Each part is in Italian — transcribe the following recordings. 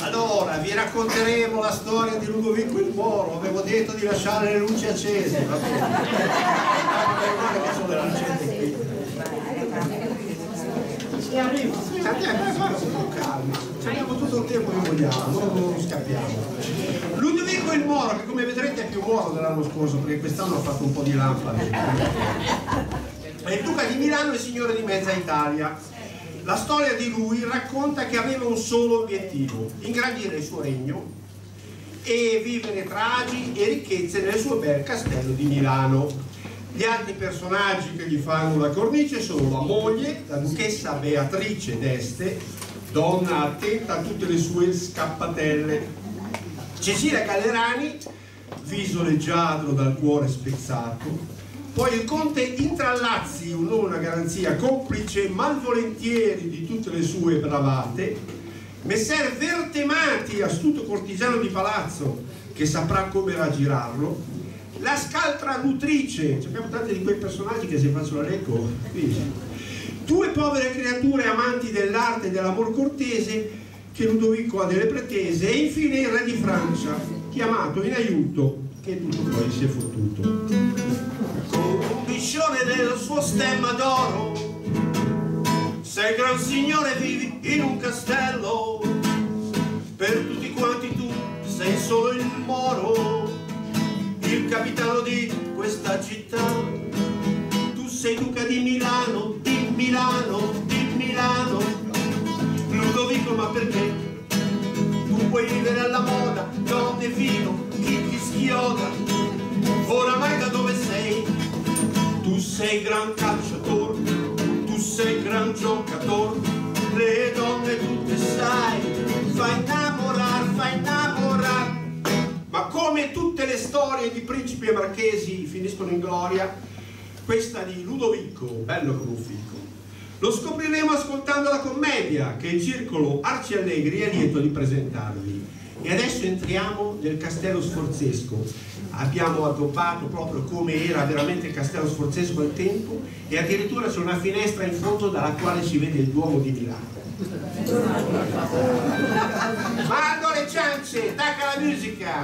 Allora, vi racconteremo la storia di Ludovico il Moro. Avevo detto di lasciare le luci accese, va bene? Guarda che sono le lucette qui. E arriva. Siamo calmi. Abbiamo tutto il tempo che vogliamo, non scappiamo. Ludovico il Moro, che come vedrete è più Moro dell'anno scorso, perché quest'anno ha fatto un po' di lampade. È il duca di Milano e signore di mezza Italia. La storia di lui racconta che aveva un solo obiettivo: ingrandire il suo regno e vivere tra agi e ricchezze nel suo bel castello di Milano. Gli altri personaggi che gli fanno la cornice sono la moglie, la duchessa Beatrice d'Este, donna attenta a tutte le sue scappatelle, Cecilia Gallerani, viso leggiadro dal cuore spezzato, poi il conte Intrallazzi, un nome, una garanzia, complice malvolentieri di tutte le sue bravate, messer Vertemati, astuto cortigiano di palazzo che saprà come raggirarlo, la scaltra nutrice, abbiamo tanti di quei personaggi che se faccio la leggo, due povere creature amanti dell'arte e dell'amor cortese che Ludovico ha delle pretese, e infine il re di Francia, chiamato in aiuto, che tutto poi si è fottuto. Con biscione del suo stemma d'oro, sei gran signore, vivi in un castello, per tutti quanti tu sei solo il Moro, il capitano di questa città. Tu sei duca di Milano, di Milano, di Milano. Ludovico, ma perché? Tu puoi vivere alla moda, donne, vino, chi ti schioda. Oramai da dove sei? Tu sei gran calciator, tu sei gran giocator, le donne tutte sai, fai innamorar. Ma come tutte le storie di principi e marchesi finiscono in gloria, questa di Ludovico, bello come un fico, lo scopriremo ascoltando la commedia che il Circolo Arci Allegri è lieto di presentarvi. E adesso entriamo nel Castello Sforzesco. Abbiamo addobbato proprio come era veramente il Castello Sforzesco al tempo, e addirittura c'è una finestra in fondo dalla quale si vede il Duomo di Milano. Mando le ciance, tacca la musica!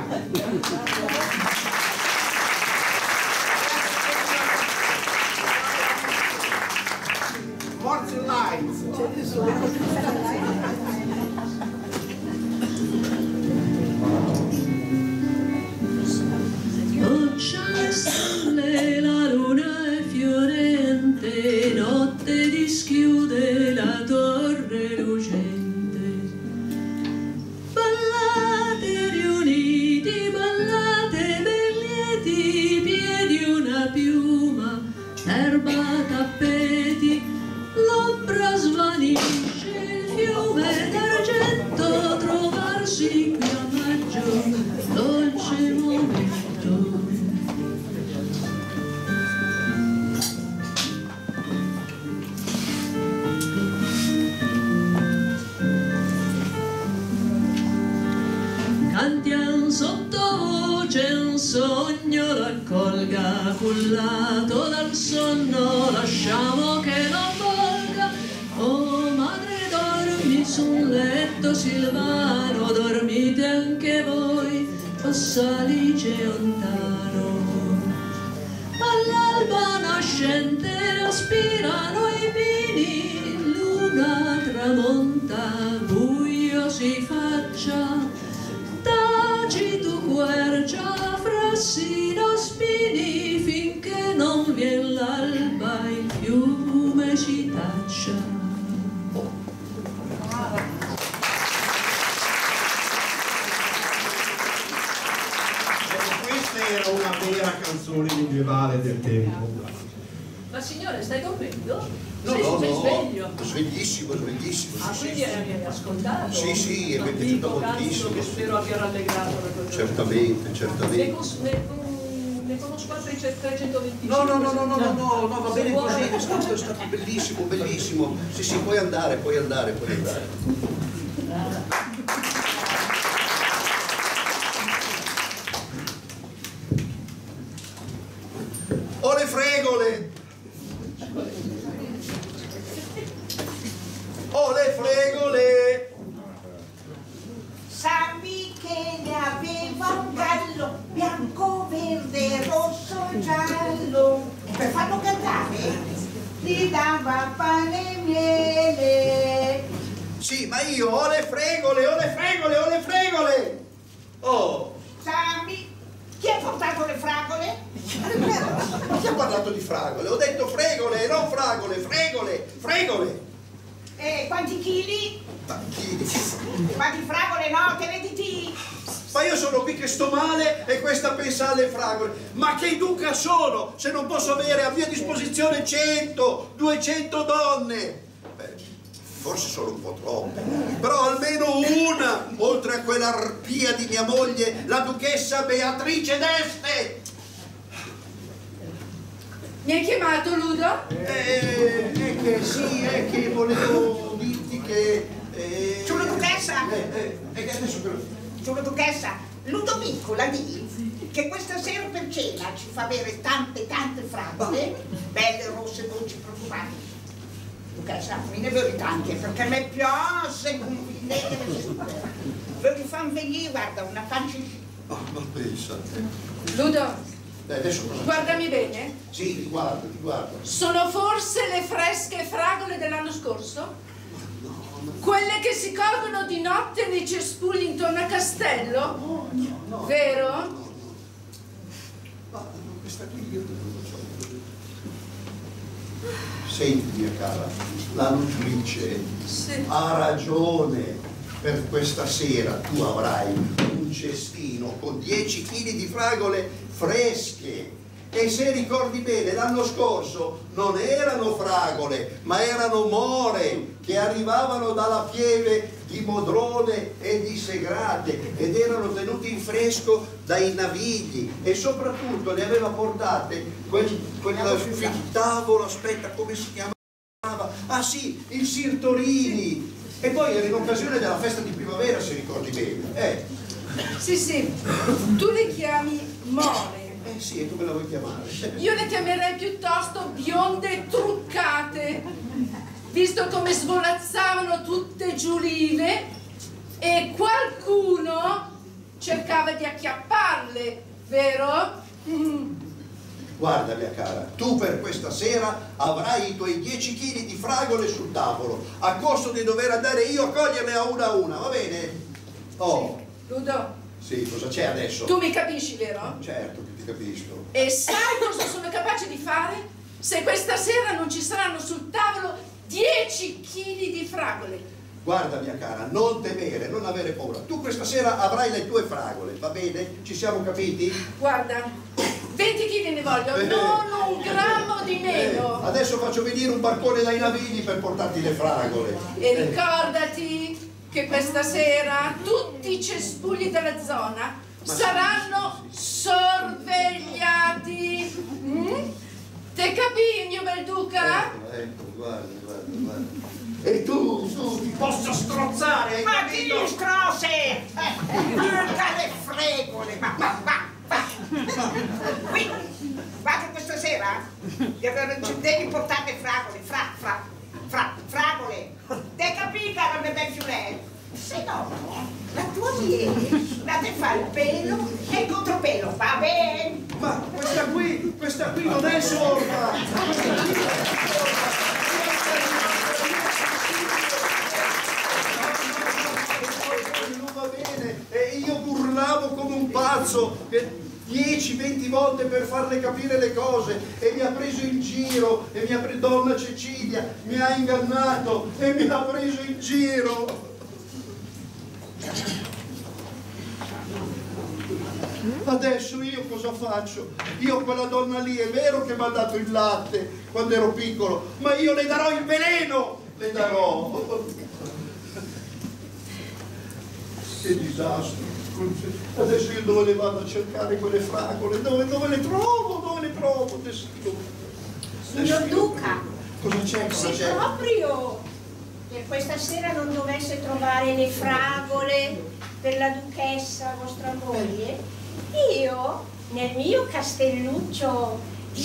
Morse Lights! La luna è fiorente, notte dischiude la torre lucente. Ballate riuniti, ballate per lieti piedi, una piuma, erba, tappeti, l'ombra svanisce, il fiume d'argento, trovarsi qui a maggio, dolce momento. Cantian sottovoce un sogno, raccolga cullato dal sonno, lasciamo che lo avvolga. Oh madre, dormi su un letto silvano, dormite anche voi, o Salice lontano. All'alba nascente aspirano i pini, luna tramonta, buio si faccia, tacito quercia, frassino spini, finché non vien l'alba il fiume ci taccia. Questa era una vera canzone medievale del tempo. Ma signore, stai dormendo? No, sei, no, sei no, sveglio? Sveglissimo. Ah, Sì, quindi hai ascoltato? Sì, sì, mi è piaciuto moltissimo. Che spero abbia rallegrato la tua giornata. Certamente. Ne conosco altri 325. No, va bene così, è stato bellissimo. Sì, puoi andare. Ho le fregole! che ne aveva un gallo, bianco, verde, rosso, giallo. Per farlo cantare gli dava pane e miele. Sì, ma io ho le fregole, ho le fregole, ho le fregole! Oh! Sammy, chi ha portato le fragole? Ma chi ha parlato di fragole? Ho detto fregole, non fragole, fregole, fregole! E quanti chili? Ma chi? Quanti fragole no, te ne diti? Ma io sono qui che sto male e questa pensa alle fragole. Ma che duca sono se non posso avere a mia disposizione 100, 200 donne? Beh, forse sono un po' troppe, però almeno una, oltre a quella arpia di mia moglie, la duchessa Beatrice d'Este. Mi hai chiamato, Ludo? È che sì, è che volevo dirti che... Sulla duchessa? Adesso però... Sulla duchessa, Ludovico la di che questa sera per cena ci fa avere tante fragole, belle, rosse, dolci, profumanti. Duchessa, me ne vuoi tante, perché a me piace condividere le sue. Ve li fanno venire, guarda, una pancina. Oh, ma pensa. Ludo, Adesso cosa... guardami bene. Sì, ti guardo, ti guardo. Sono forse le fresche fragole dell'anno scorso? Quelle che si colgono di notte nei cespugli intorno a Castello? No. Vero? Ma questa qui io non lo so. Senti, mia cara, la nutrice ha ragione. Per questa sera tu avrai un cestino con 10 kg di fragole fresche. E se ricordi bene, l'anno scorso non erano fragole, ma erano more che arrivavano dalla pieve di Modrone e di Segrate ed erano tenute in fresco dai navigli e soprattutto le aveva portate quel tavolo, aspetta, come si chiamava? Ah sì, il Sirtorini. E poi era in occasione della festa di primavera, se ricordi bene. Sì, tu le chiami more. Sì, e tu me la vuoi chiamare? Io le chiamerei piuttosto bionde truccate, visto come svolazzavano tutte giulive e qualcuno cercava di acchiapparle, vero? Guarda, mia cara, tu per questa sera avrai i tuoi 10 kg di fragole sul tavolo, a costo di dover andare io a coglierle a una, va bene? Oh. Sì. Ludo. Sì, cosa c'è adesso? Tu mi capisci, vero? Certo che ti capisco. E sai cosa sono capace di fare? Se questa sera non ci saranno sul tavolo 10 kg di fragole. Guarda, mia cara, non temere, non avere paura. Tu questa sera avrai le tue fragole, va bene? Ci siamo capiti? Guarda, 20 kg ne voglio, non un grammo di meno. Adesso faccio venire un barcone dai navigli per portarti le fragole. E ricordati che questa sera tutti i cespugli della zona saranno sorvegliati. Te capì, mio bel duca? Ecco, guarda. E tu ti posso strozzare, hai Ma capito? chi strosse? Mica le fregole, va. Qui, guarda questa sera, devi portare fragole, fragole. Te capì, cara mia bel fiuret? Se no, la tua viene, la te fa il pelo e il contropelo, va bene? Ma questa qui non è sorda! Non va bene, e io urlavo come un pazzo 10-20 volte per farle capire le cose e mi ha preso in giro e donna Cecilia mi ha ingannato e mi ha preso in giro. Adesso io cosa faccio? Io quella donna lì è vero che mi ha dato il latte quando ero piccolo, ma io le darò il veleno! Le darò! Che disastro! Adesso io dove le vado a cercare quelle fragole? Dove le trovo? Signor Duca, Cosa c'è? se proprio per questa sera non dovesse trovare le fragole per la duchessa, vostra moglie, io nel mio castelluccio di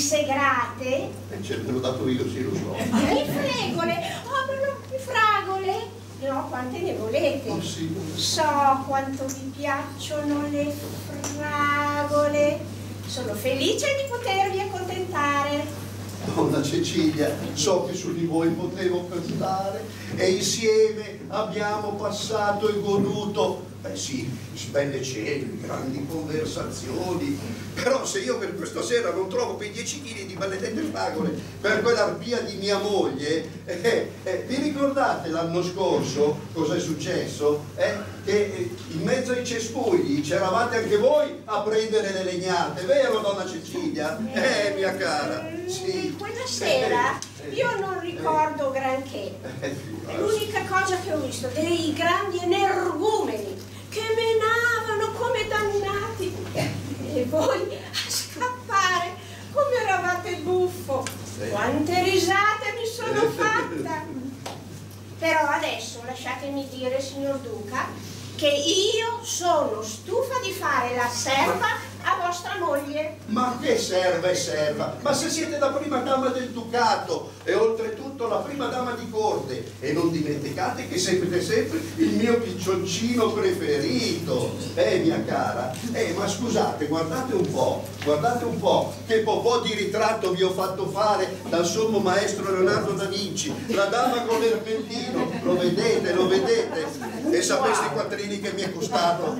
Segrate Ce l'ho dato io, sì, lo so. le fragole, le fragole No, quante ne volete? Oh, sì. So quanto vi piacciono le fragole. Sono felice di potervi accontentare. Donna Cecilia, so che su di voi potevo contare e insieme abbiamo passato e goduto, beh sì, belle cene, grandi conversazioni, però se io per questa sera non trovo quei 10 kg di maledette fragole per quell'arpia di mia moglie, vi ricordate l'anno scorso cosa è successo? Che in mezzo ai cespugli c'eravate anche voi a prendere le legnate, vero donna Cecilia? Mia cara, sì. Quella sera io non ricordo granché. L'unica cosa che ho visto, dei grandi energumeni che menavano come dannati e voi a scappare come eravate buffo. Quante risate mi sono fatta. Però adesso lasciatemi dire, signor Duca, che io sono stufa di fare la serva a vostra moglie. Ma che serva e serva? Ma se siete la prima dama del Ducato e oltretutto la prima dama di corte, e non dimenticate che siete sempre il mio piccioncino preferito, mia cara. Ma scusate, guardate un po' che popò di ritratto vi ho fatto fare dal sommo maestro Leonardo da Vinci, la dama con l'ermellino, lo vedete? E sapeste i quattrini che mi è costato?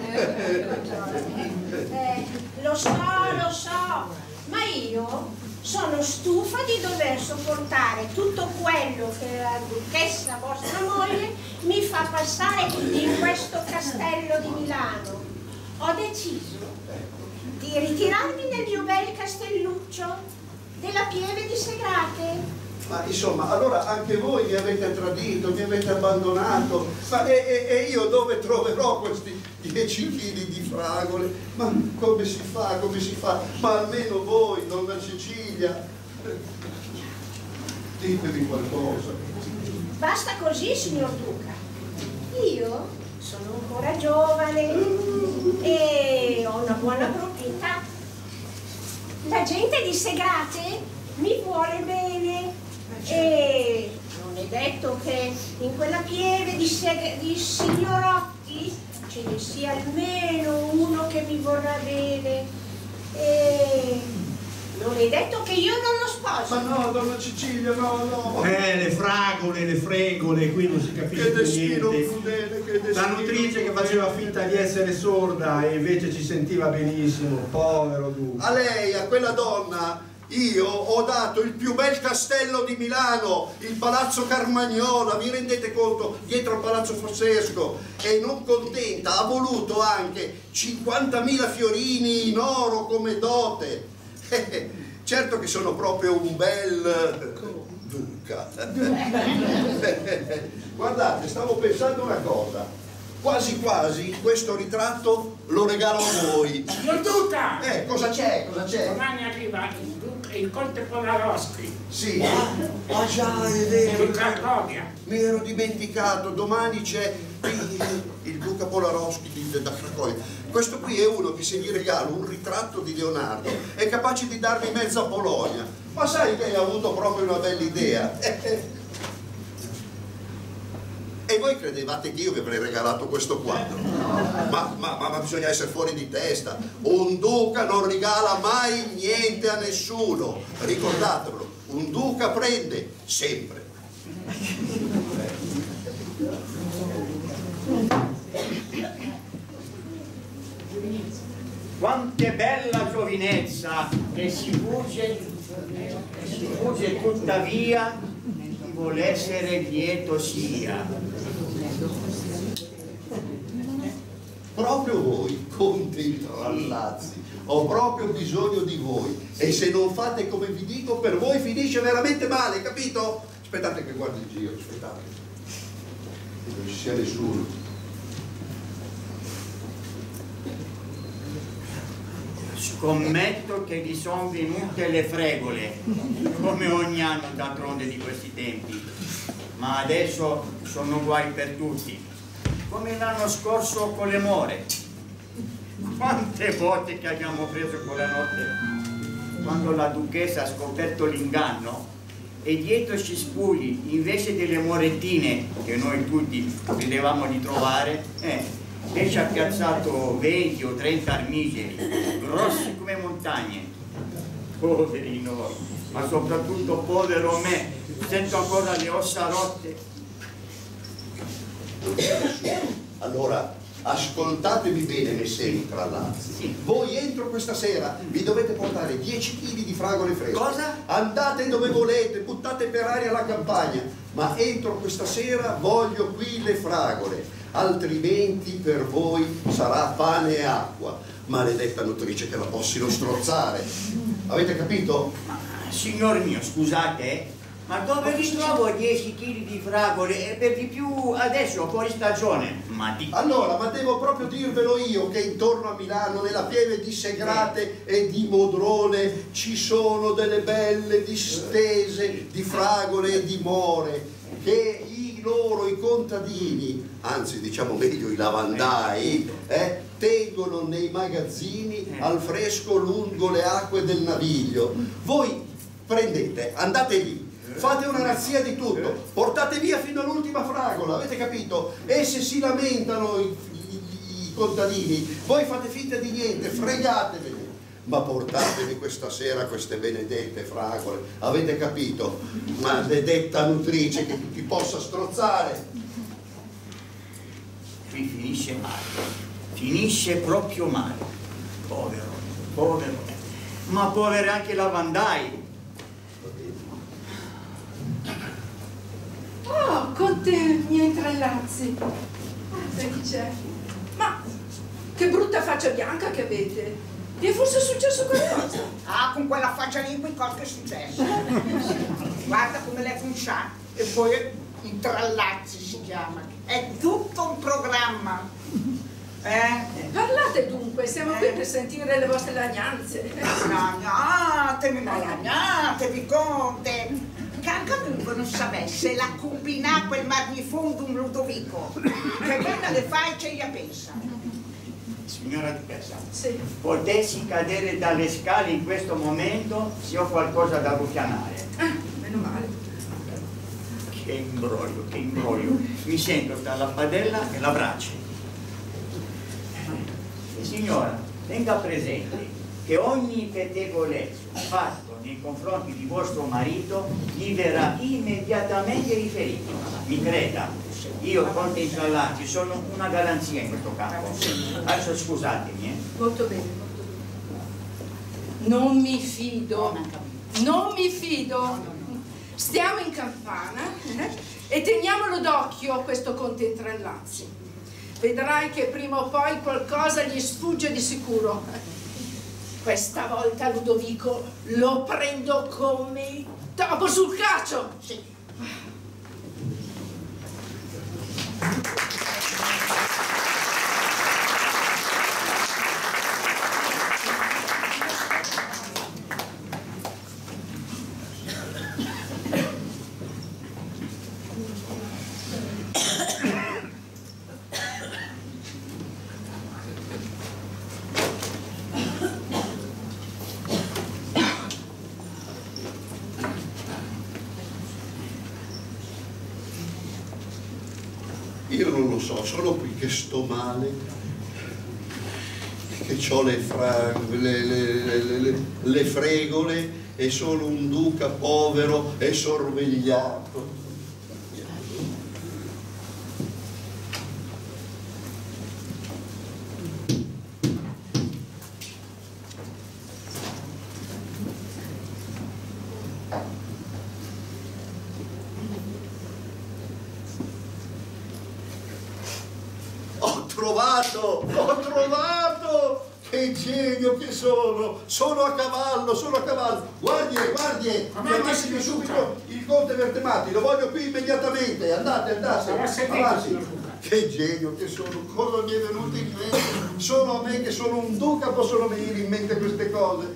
Lo so, ma io sono stufa di dover sopportare tutto quello che la duchessa vostra moglie mi fa passare in questo castello di Milano. Ho deciso di ritirarmi nel mio bel castelluccio della Pieve di Segrate. Ma insomma, allora anche voi mi avete tradito, mi avete abbandonato, ma e io dove troverò questi 10 kg di fragole? Ma come si fa? Ma almeno voi, donna Cecilia, ditemi qualcosa. Basta così, signor Duca. Io sono ancora giovane e ho una buona proprietà. La gente di Segrate mi vuole bene. E non è detto che in quella pieve di signorotti ce ne sia almeno uno che mi vorrà bene. E non è detto che io non lo sposo. Ma no, donna Cecilia, no. Le fragole, le fregole, qui non si capisce Che più destino niente. crudele, che destino La nutrice che crudele. faceva finta di essere sorda e invece ci sentiva benissimo, povero Duca. A lei, a quella donna, io ho dato il più bel castello di Milano, il Palazzo Carmagnola, vi rendete conto? Dietro al Palazzo Fossesco. E non contenta, ha voluto anche 50.000 fiorini in oro come dote. Certo che sono proprio un bel duca. Guardate, stavo pensando una cosa. Quasi quasi questo ritratto lo regalo a voi. Signor Duca! Cosa c'è? Domani arriva il conte Polaroschi. Sì. Ah già, è vero. In Cracovia. Mi ero dimenticato, domani c'è il duca Polaroschi da Cracovia. Questo qui è uno che se gli regalo un ritratto di Leonardo è capace di darmi mezza Polonia. Ma sai che hai avuto proprio una bella idea. E voi credevate che io vi avrei regalato questo quadro? Ma bisogna essere fuori di testa. Un duca non regala mai niente a nessuno. Ricordatevelo, un duca prende sempre. Quanto è bella giovinezza che si fugge tuttavia chi vuol essere lieto sia. Proprio voi, conti rallazzi, ho proprio bisogno di voi e se non fate come vi dico per voi finisce veramente male, capito? Aspettate che guardi il giro, aspettate, che non ci sia nessuno. Scommetto che vi sono venute le fregole, come ogni anno d'altronde di questi tempi, ma adesso sono guai per tutti, come l'anno scorso con le more. Quante volte che abbiamo preso quella notte, quando la duchessa ha scoperto l'inganno e dietro i cespugli, invece delle morettine che noi tutti credevamo di trovare, ci ha piazzato 20 o 30 armigeri, grossi come montagne. Poveri noi, ma soprattutto povero me, sento ancora le ossa rotte. Allora, ascoltatemi bene, messeri Trallazzi. Voi entro questa sera vi dovete portare 10 kg di fragole fresche. Cosa? Andate dove volete, buttate per aria la campagna, ma entro questa sera voglio qui le fragole, altrimenti per voi sarà pane e acqua. Maledetta nutrice che la possino strozzare. Avete capito? Signor mio, scusate, ma dove vi trovo 10 kg di fragole e per di più adesso fuori stagione? Allora, ma devo proprio dirvelo io che intorno a Milano, nella pieve di Segrate e di Modrone, ci sono delle belle distese di fragole e di more che i contadini, anzi diciamo meglio i lavandai, tengono nei magazzini al fresco lungo le acque del Naviglio. Voi prendete, andate lì, fate una razzia di tutto, portate via fino all'ultima fragola, avete capito? E se si lamentano i contadini, voi fate finta di niente, fregatevene, ma portatevi questa sera queste benedette fragole, avete capito? Maledetta nutrice che ti possa strozzare. Qui finisce male, finisce proprio male, povero, povero, ma poveri anche lavandai. Oh, conte miei Trallazzi. Sai chi c'è? Ma che brutta faccia bianca che avete. Vi è forse successo qualcosa? Ah, con quella faccia lì qui cosa è successo? Guarda come le funcià. E poi i Trallazzi si chiama. È tutto un programma. Parlate dunque, siamo qui per sentire le vostre lagnanze. Lagnatevi, conte. Che anche dunque non sapesse la combinà quel magnifundum Ludovico, che bene le fai ce gli pensa. Signora Duchessa, sì. Potessi cadere dalle scale in questo momento se ho qualcosa da rufianare. Meno male. Che imbroglio, che imbroglio. Mi sento tra la padella e la brace. Signora, tenga presente che ogni pettegolezzo fatto nei confronti di vostro marito gli verrà immediatamente riferito. Mi creda, io conte Trallazzi sono una garanzia in questo campo. Adesso scusatemi. Molto bene, molto bene. Non mi fido, non mi fido. Stiamo in campana e teniamolo d'occhio questo conte Trallazzi. Vedrai che prima o poi qualcosa gli sfugge di sicuro. Questa volta Ludovico lo prendo come il topo sul cacio. Sì. Io non lo so, sono qui che sto male, che ho le fregole e sono un duca povero e sorvegliato. Ho trovato! Che genio che sono! Sono a cavallo, sono a cavallo! Guardie, chiamatemi subito il conte Vertemati, lo voglio qui immediatamente, andate, avanti! Che genio che sono, cosa mi è venuto in mente? Solo a me che sono un duca possono venire in mente queste cose.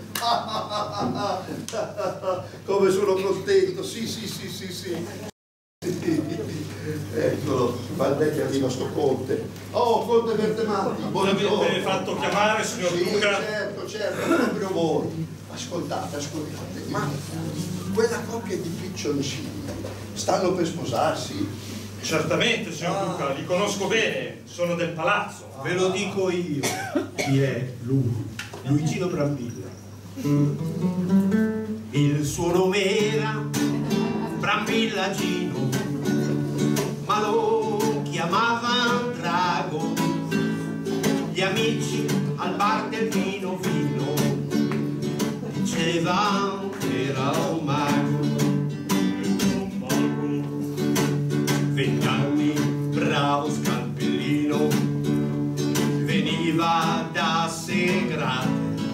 Come sono contento, sì. Eccolo, Aspetta che arriva sto conte. Oh, conte Bertematti, buongiorno. L'avete fatto chiamare, signor Sì, Duca? certo, proprio voi. Ascoltate, ma quella coppia di piccioncini stanno per sposarsi? Certamente, signor Duca, li conosco bene, sono del palazzo. Ve lo dico io, chi è lui, Luigino Brambilla. Il suo nome era Brambillagino, ma lo chiamavano Drago. Gli amici al bar del vino dicevano che era un mago. 20 anni, bravo scalpellino, veniva da Segrate,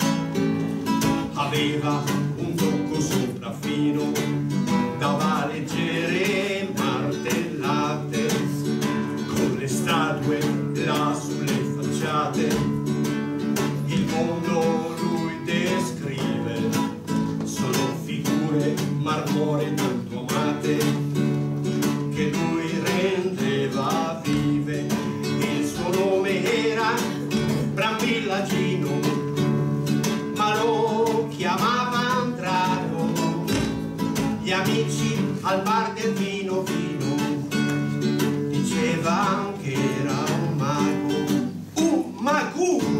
aveva un tocco sopraffino, dava leggere martellate, con le statue là sulle facciate, il mondo lui descrive, sono figure marmoree tanto amate, che lui rendeva vive. Il suo nome era Brambillagino, ma lo chiamavano Drago. Gli amici al bar del vino dicevano che era un mago. Un mago!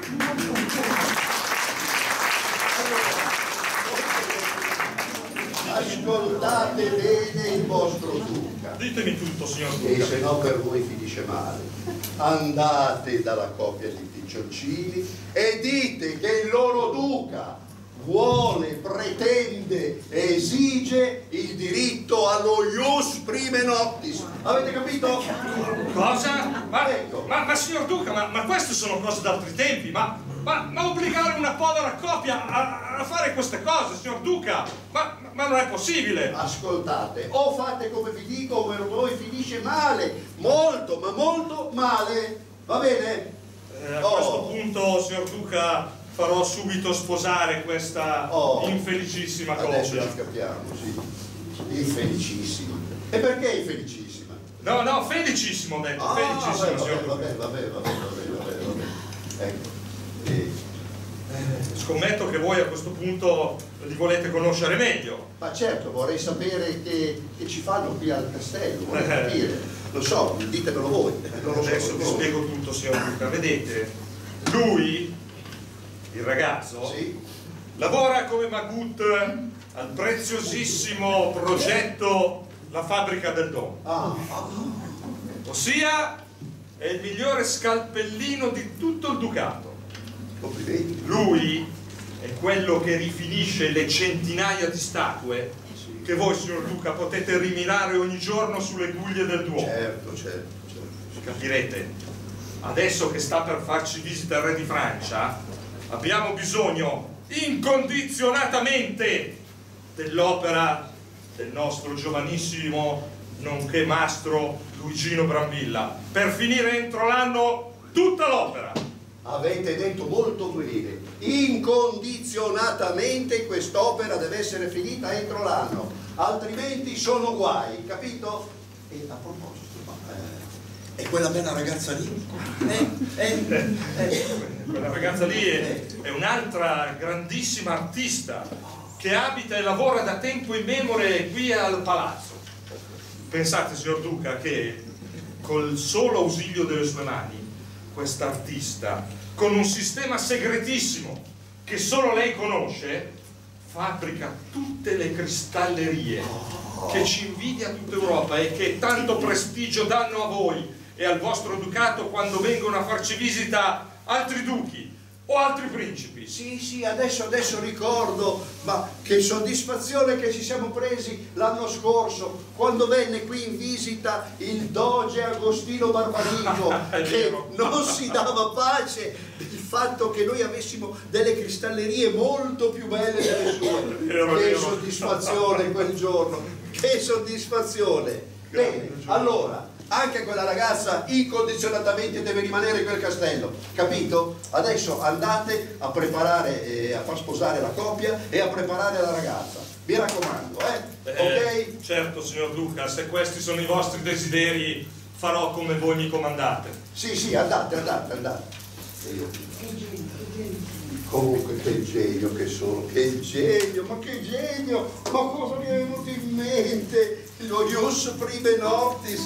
Ascoltate bene il vostro Duca. Ditemi tutto, signor E Duca. se no per voi finisce male. Andate dalla coppia di piccioncini e dite che il loro Duca vuole, pretende, esige il diritto allo ius prime noctis. Avete capito? Cosa? Ecco. Ma signor Duca, ma queste sono cose d'altri tempi, ma obbligare una povera coppia a fare queste cose, signor Duca, ma non è possibile. Ascoltate, o fate come vi dico o per voi finisce male, molto, ma molto male, va bene? A questo punto, signor Duca, farò subito sposare questa infelicissima Adesso coppia. ci capiamo, sì. Infelicissima. E perché infelicissima? No, felicissimo ho detto, felicissimo, signor Duca. Vabbè. Ecco. Scommetto che voi a questo punto li volete conoscere meglio. Ma certo, vorrei sapere che ci fanno qui al castello, vorrei capire. Lo so, ditemelo voi. Non lo so. Adesso vi spiego tutto, signor Duca. Vedete, lui, il ragazzo, Sì. lavora come Magut al preziosissimo progetto La Fabbrica del Don. Ossia, è il migliore scalpellino di tutto il Ducato. Complimenti. Lui è quello che rifinisce le centinaia di statue che voi, signor Duca, potete rimirare ogni giorno sulle guglie del Duomo. Certo. Capirete, adesso che sta per farci visita il re di Francia, abbiamo bisogno incondizionatamente dell'opera del nostro giovanissimo nonché mastro Luigino Brambilla per finire entro l'anno tutta l'opera. Avete detto molto bene. Incondizionatamente quest'opera deve essere finita entro l'anno, altrimenti sono guai, capito? E a proposito, e quella bella ragazza lì? Quella ragazza lì è un'altra grandissima artista che abita e lavora da tempo immemore qui al palazzo. Pensate, signor Duca, che col solo ausilio delle sue mani questa artista, con un sistema segretissimo che solo lei conosce, fabbrica tutte le cristallerie che ci invidia tutta Europa e che tanto prestigio danno a voi e al vostro ducato quando vengono a farci visita altri duchi o altri principi. Sì, adesso ricordo, ma che soddisfazione che ci siamo presi l'anno scorso quando venne qui in visita il doge Agostino Barbarigo che non si dava pace del fatto che noi avessimo delle cristallerie molto più belle delle sue. Che soddisfazione quel giorno, che soddisfazione. Bene, allora anche quella ragazza incondizionatamente deve rimanere in quel castello, capito? Adesso andate a preparare, a far sposare la coppia e a preparare la ragazza, mi raccomando, ok? Certo, signor Duca, se questi sono i vostri desideri, farò come voi mi comandate. Sì, andate. E io... Comunque che genio che sono, che genio, ma cosa mi è venuto in mente? Lo ius prime noctis.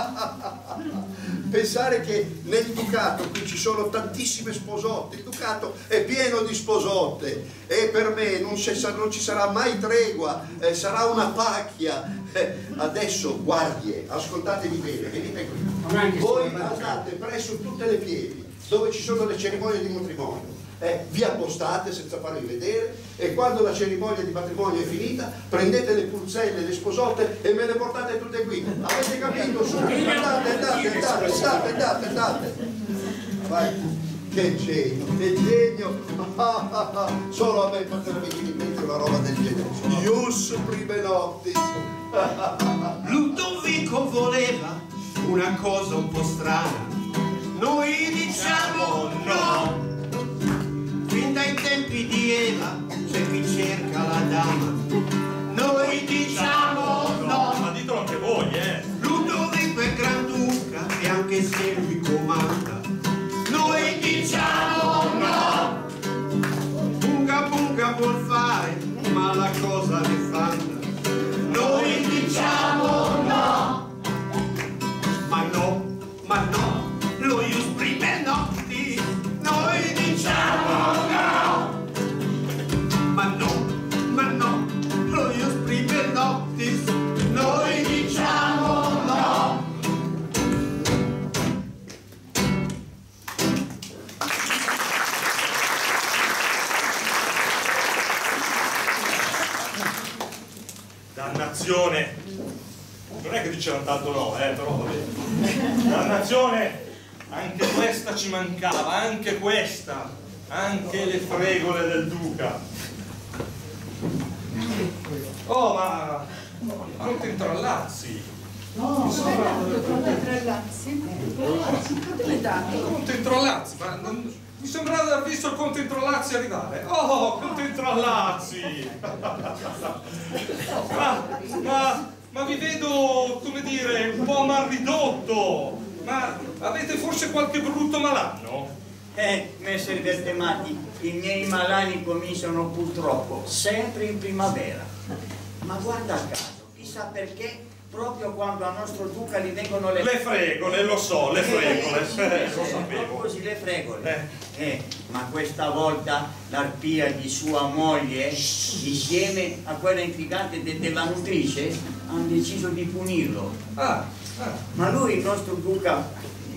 Pensare che nel Ducato qui ci sono tantissime sposotte, il Ducato è pieno di sposotte e per me non ci sarà mai tregua, sarà una pacchia. Adesso guardie, ascoltatevi bene, venite qui. Voi andate presso tutte le pievi dove ci sono le cerimonie di matrimonio. Vi appostate senza farvi vedere e quando la cerimonia di matrimonio è finita prendete le pulzelle, le sposotte e me le portate tutte qui. Avete capito? Su, andate. Vai. Che genio. Solo a me poteva venire in mente una roba del genere. Ius prime noctis. Ludovico voleva una cosa un po' strana. Noi diciamo no. Fin dai tempi di Eva c'è chi cerca la dama. Noi diciamo no. Ma ditelo anche voi, Ludovico è Granduca e anche se lui comanda. Noi diciamo no. Bunga vuol fare, ma la cosa ne fanno. Noi diciamo no. Ma no, lo ius prime noctis. Noi diciamo no. Ma no, lo ius prime noctis. Noi diciamo no. Dannazione! Non è che dicevano tanto no, però va bene. Dannazione! Anche questa ci mancava, anche questa! Anche le fregole del Duca! Oh, ma Conte Intrallazzi! Conte Intrallazzi? Dove date? Conte Intrallazzi, ma mi sembrava di aver visto il Conte Intrallazzi arrivare. Oh, Conte Intrallazzi! Ma vi vedo, come dire, un po' mal ridotto. Ma avete forse qualche brutto malanno? Messer Bertemati, i miei malani cominciano purtroppo sempre in primavera. Ma guarda caso, chissà perché, proprio quando al nostro Duca gli vengono le fregole, lo so, le fregole, lo sapevo. Così, le fregole. Ma questa volta l'arpia di sua moglie, insieme a quella intrigante della nutrice, hanno deciso di punirlo. Ma lui, il nostro Duca,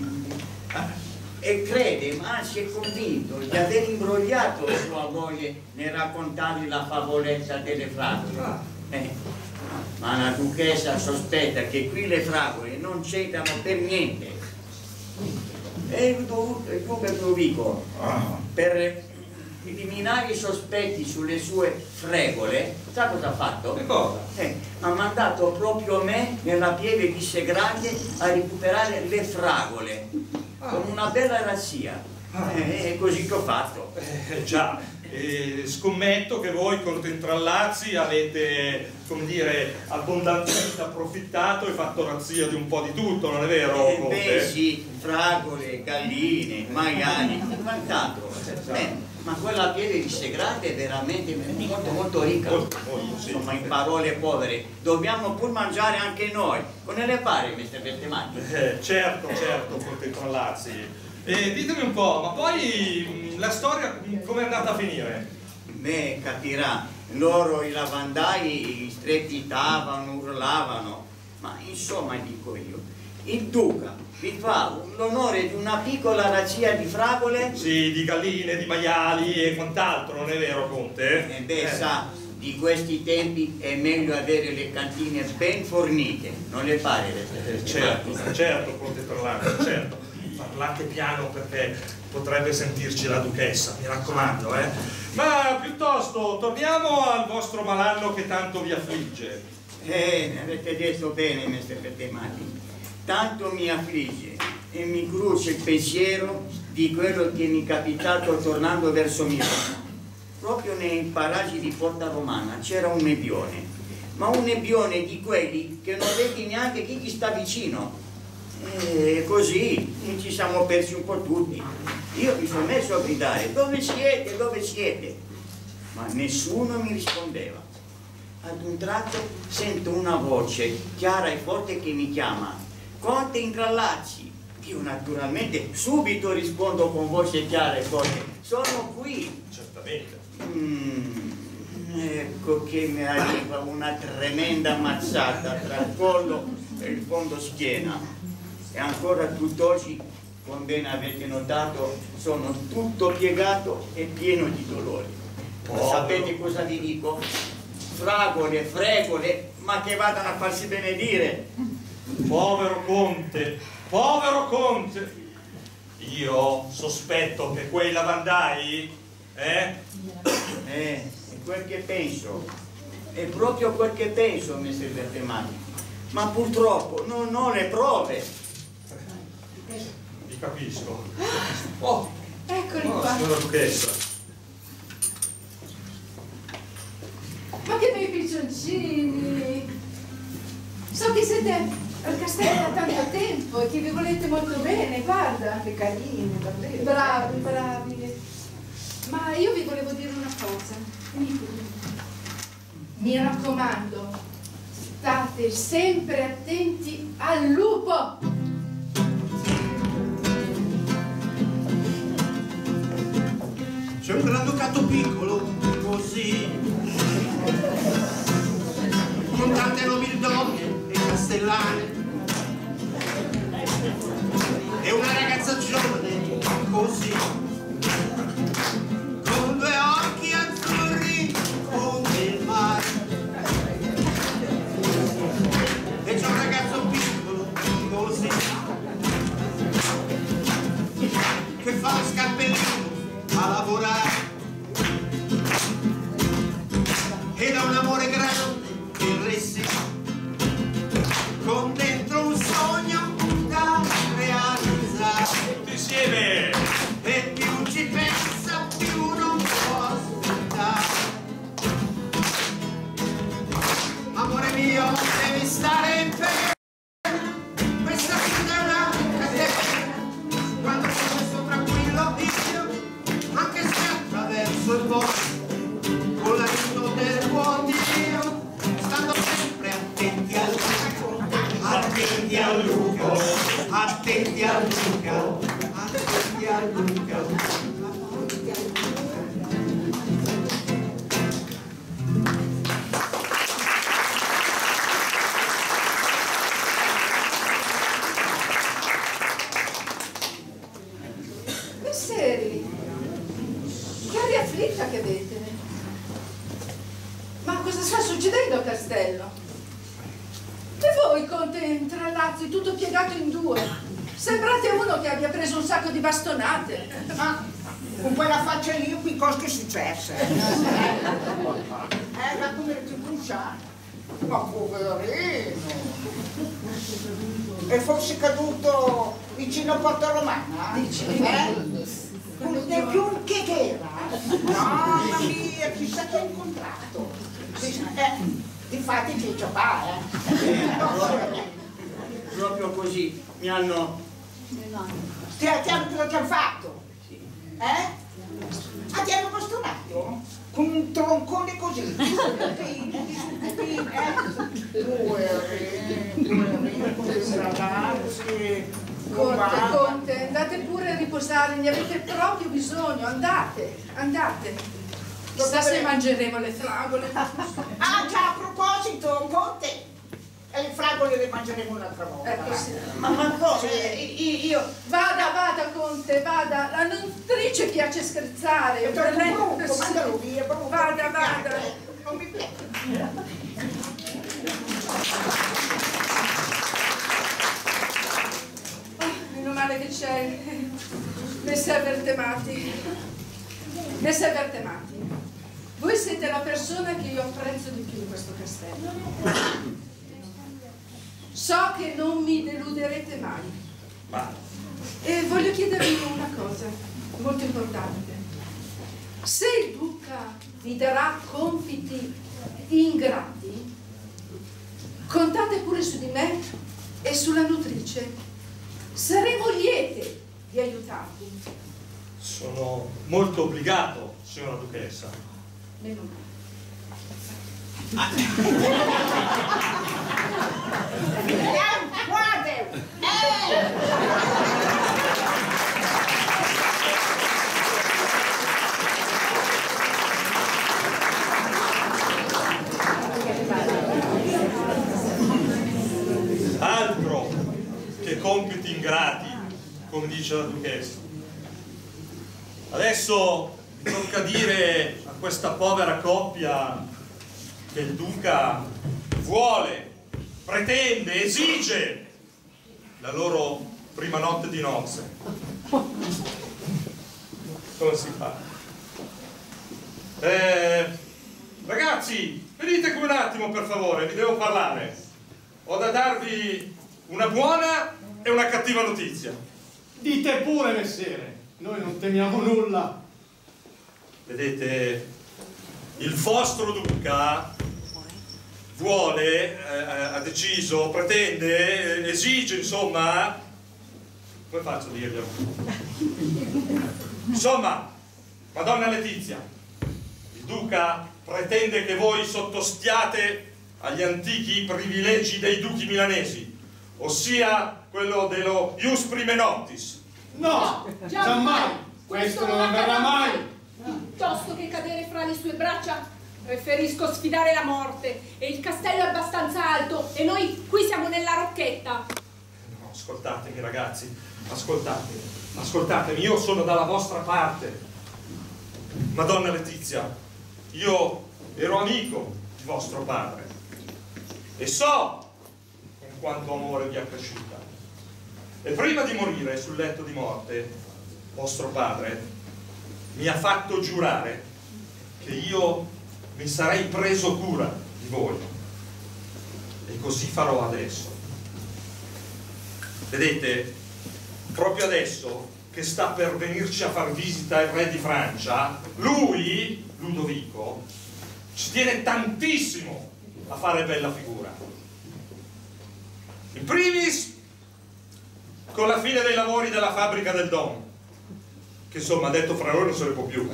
crede, ma anzi è convinto di aver imbrogliato sua moglie nel raccontargli la favoletta delle fragole. Ma la duchessa sospetta che qui le fragole non c'entrano per niente. E il duca Ludovico, per eliminare i sospetti sulle sue fregole, sa cosa ha fatto? Che cosa? Ha mandato proprio me nella pieve di Segrate a recuperare le fragole con una bella razzia. È così che ho fatto. Già, scommetto che voi Conte Intrallazzi avete, come dire, abbondantemente approfittato e fatto razzia di un po' di tutto, non è vero, Conte? Sì, fragole, galline, maiali, quant'altro. Ma quella pieve di Segrate è veramente molto ricca. Insomma, in parole povere, dobbiamo pur mangiare anche noi. Come le pare, mister Bertemati? Certo, Conte Intrallazzi. Ditemi un po', ma poi la storia come è andata a finire? Beh, capirà, loro i lavandai strepitavano, urlavano, ma insomma dico io, il Duca vi fa l'onore di una piccola razzia di fragole? Sì, di galline, di maiali e quant'altro, non è vero, Conte? Sa, di questi tempi è meglio avere le cantine ben fornite, non le pare? Certo, Conte Intrallazzi, certo. Parlate piano perché potrebbe sentirci la duchessa, mi raccomando, Ma piuttosto, torniamo al vostro malanno che tanto vi affligge. Avete detto bene, mister Bertemati. Tanto mi affligge e mi cruce il pensiero di quello che mi è capitato tornando verso Milano. Proprio nei paraggi di Porta Romana c'era un nebbione, ma un nebbione di quelli che non vedi neanche chi ti sta vicino. E così ci siamo persi un po' tutti. Io mi sono messo a gridare: dove siete? Dove siete? Ma nessuno mi rispondeva. Ad un tratto sento una voce chiara e forte che mi chiama: Conte Ingrallacci. Io naturalmente subito rispondo con voce chiara e forte: sono qui. Certamente. Ecco che mi arriva una tremenda mazzata tra il collo e il fondo schiena. E ancora tutt'oggi, come bene avete notato, sono tutto piegato e pieno di dolori. Ma sapete cosa vi dico? Fragole, fregole, ma che vadano a farsi benedire. Povero Conte, povero Conte. Io sospetto che quei lavandai, è quel che penso, è proprio quel che penso, messer Bertemani, ma purtroppo non ho le prove. Vi capisco. Oh, Eccoli qua. signora duchessa. Ma che bei piccioncini! So che siete al castello da tanto tempo e che vi volete molto bene, guarda. Che carini, davvero. Bravi, bravi. Ma io vi volevo dire una cosa. Mi raccomando, state sempre attenti al lupo. C'è un granducato piccolo, così, con tante nobildonne e castellane, e una ragazza giovane, così, con due occhi azzurri come il mare, e c'è un ragazzo piccolo, così, che fa lo scappellino a lavorare, ed ha un amore grande che resiste, con dentro un sogno da realizzare. Tutti insieme. E più ci pensa più non può aspettare. Amore mio, devi stare bene, questa vita è una catena. Quando sto tranquillo io, anche se attraverso il bosco, con l'aiuto del buon Dio, stando sempre attenti al lupo, attenti al lupo, attenti al lupo, attenti al lupo. Messeri, che aria afflitta che avete. Ma cosa sta succedendo al castello? E voi, Conte Ingrallacci, tutto piegato in due? Sembrate uno che abbia preso un sacco di bastonate. Ma con quella faccia lì qui cosa che è successo? Ma come ti brucia? Ma poverino! È forse caduto vicino a Porta Romana? Ne più che era? Mamma mia, chissà che ha incontrato! Difatti che c'è qua, Proprio così mi hanno... Ti hanno fatto? Ah, ti hanno bastonato? Con un troncone così? Conte, andate pure a riposare, ne avete proprio bisogno, andate, andate. Chissà se mangeremo le fragole. Ah già, a proposito, Conte, le fragole le mangeremo un'altra volta. Ecco sì. Ma cosa? Io... Vada, Conte, vada. La nutrice piace scherzare. È troppo brutto, mandalo via, brutto. Vada. Non mi piace. Meno male che c'è Messer Bertemani. Messer Bertemani, voi siete la persona che io apprezzo di più in questo castello. So che non mi deluderete mai. E voglio chiedervi una cosa molto importante. Se il duca vi darà compiti ingrati, contate pure su di me e sulla nutrice, Saremo liete di aiutarvi. Sono molto obbligato, signora Duchessa. Meno male. Altro che compiti ingrati, come dice la Duchessa. Adesso tocca dire a questa povera coppia che il Duca vuole, pretende, esige la loro prima notte di nozze. Come si fa? Ragazzi, venite qui un attimo per favore, vi devo parlare. Ho da darvi una buona e una cattiva notizia. Dite pure, messere, noi non temiamo nulla. Vedete, il vostro Duca vuole, ha deciso, pretende, esige, insomma, come faccio a dirglielo? Insomma, Madonna Letizia, il Duca pretende che voi sottostiate agli antichi privilegi dei duchi milanesi, ossia quello dello ius prime noctis. No, giammai, questo non avverrà mai. Piuttosto che cadere fra le sue braccia, preferisco sfidare la morte. E il castello è abbastanza alto e noi qui siamo nella rocchetta. No, ascoltatemi ragazzi, ascoltatemi, io sono dalla vostra parte. Madonna Letizia, io ero amico di vostro padre e so con quanto amore vi ha cresciuta. E prima di morire sul letto di morte, vostro padre mi ha fatto giurare che io mi sarei preso cura di voi. E così farò adesso. Vedete, proprio adesso che sta per venirci a far visita il re di Francia, lui, Ludovico, ci tiene tantissimo a fare bella figura. In primis, con la fine dei lavori della fabbrica del Don, che insomma detto fra loro non se ne può più.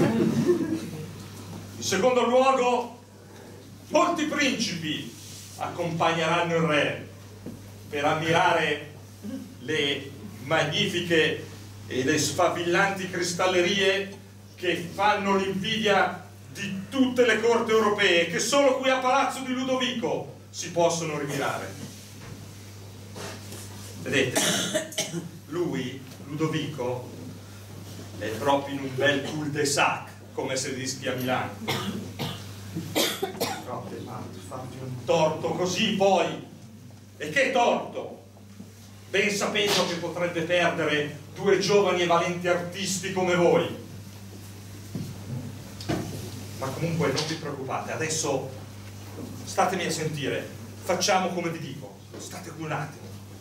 In secondo luogo, molti principi accompagneranno il re per ammirare le magnifiche e le sfavillanti cristallerie che fanno l'invidia di tutte le corti europee, che solo qui a Palazzo di Ludovico si possono rimirare. Vedete, lui, Ludovico, è proprio in un bel cul-de-sac, come si rischia a Milano. Proprio fatti un torto così poi. E che torto! Ben sapendo che potrebbe perdere due giovani e valenti artisti come voi. Ma comunque non vi preoccupate, adesso statemi a sentire, facciamo come vi dico, state qui un attimo.